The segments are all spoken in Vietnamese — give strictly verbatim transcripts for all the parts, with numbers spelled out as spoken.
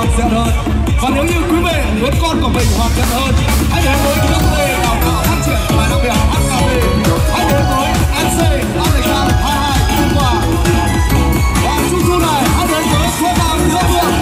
hoàn thiện hơn. Và nếu như quý vị muốn con của mình hoàn thiện hơn, hãy đến với Trung tâm đào tạo phát triển và đặc biệt hát ca pê. Hãy đến với em xê American hai hai Trung Hoa. Và chung chung này hãy đến với số vàng rất vượt.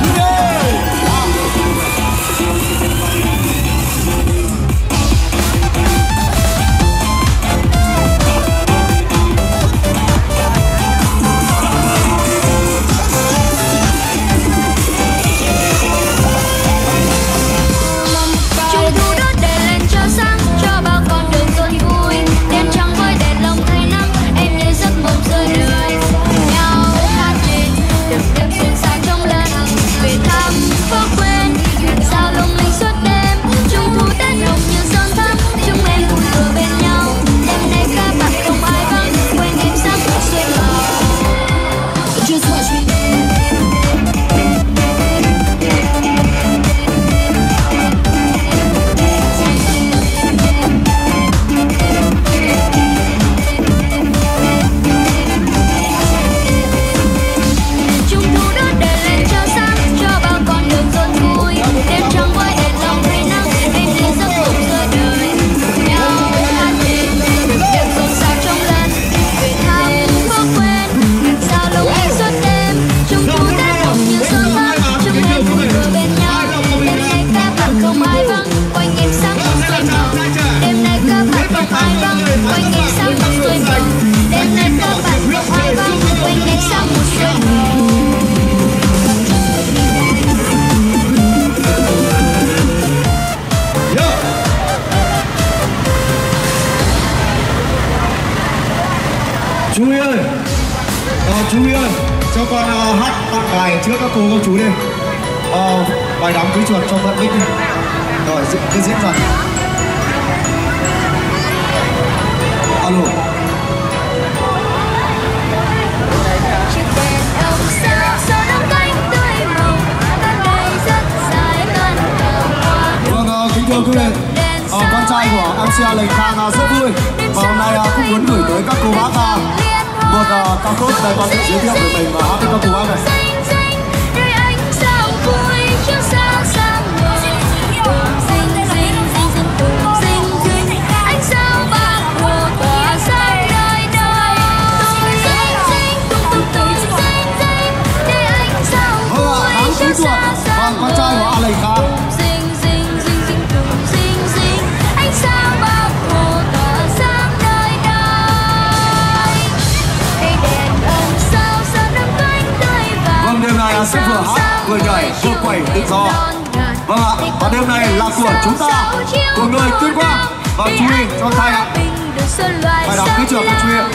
Chú Huy ơi, à, chú Huy ơi, cho con uh, hát tặng bài trước các cô các chú đi. Uh, bài đám cưới chuột cho Vận Bích đi. Rồi, diễn, cứ diễn dần. Alo. Vâng, uh, kính thưa quý vị, uh, con trai của em xê Lệnh Khang uh, rất vui. Và hôm nay uh, cũng muốn gửi tới các cô bác uh, một uh, ca khúc đây con tự giới thiệu về mình và hát với các cô bác này. Vâng, con trai của A Lệnh Khang. Đêm này sẽ vừa hát, vừa nhảy, vừa quẩy tự do. Vâng ạ, và đêm này là của chúng ta, của người Tuyên Quang. Và chú Huy cho thay ạ. Bài đọc cứ trường cho chú Huy.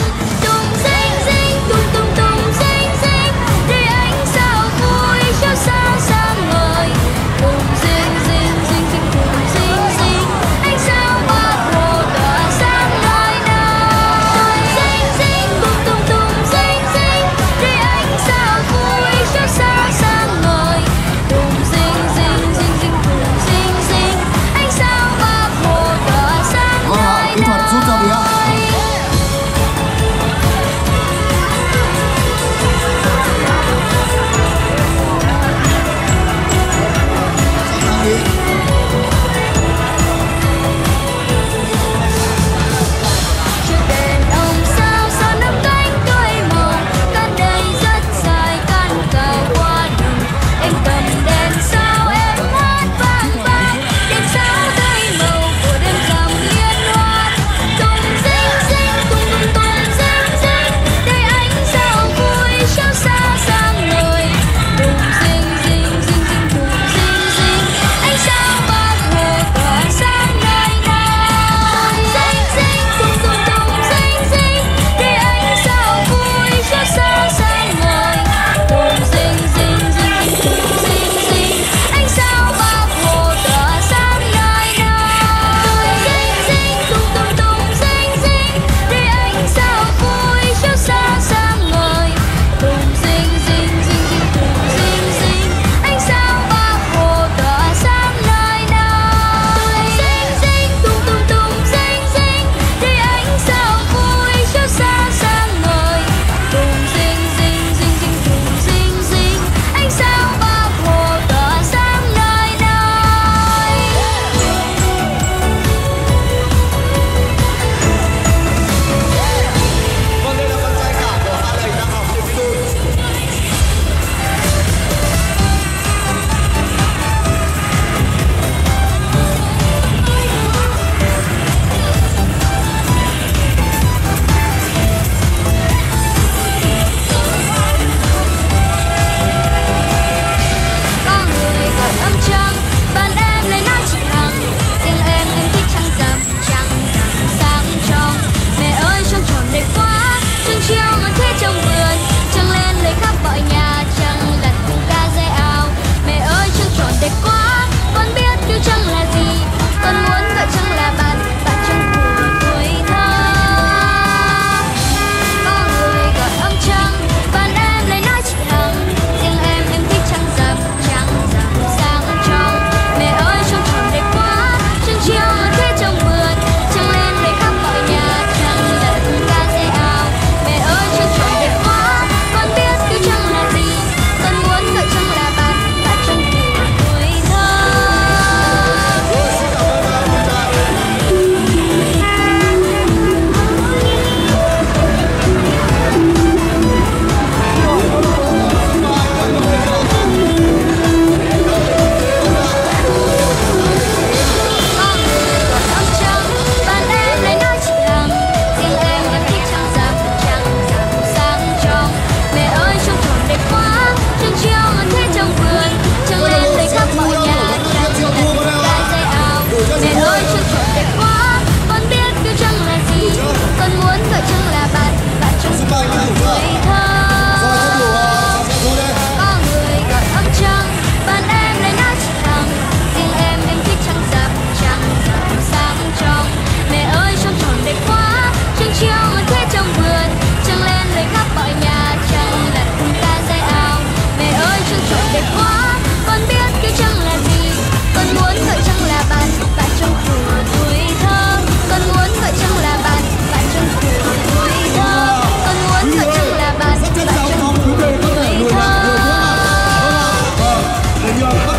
giờ